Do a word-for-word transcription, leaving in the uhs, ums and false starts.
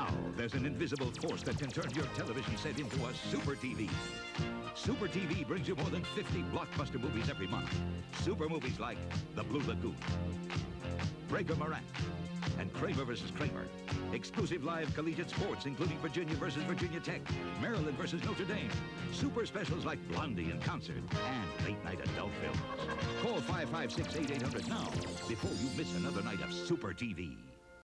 Now, there's an invisible force that can turn your television set into a Super T V. Super T V brings you more than fifty blockbuster movies every month. Super movies like The Blue Lagoon, Breaker Morant, and Kramer versus Kramer. Exclusive live collegiate sports, including Virginia versus Virginia Tech, Maryland versus Notre Dame. Super specials like Blondie in concert, and late-night adult films. Call five five six, eight eight hundred now before you miss another night of Super T V.